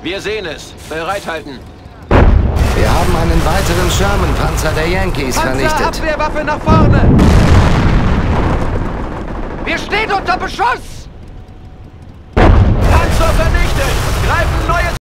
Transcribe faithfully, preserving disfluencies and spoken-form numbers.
Wir sehen es. Bereithalten. Wir haben einen weiteren Sherman-Panzer der Yankees vernichtet. Panzerabwehrwaffe nach vorne! Wir stehen unter Beschuss!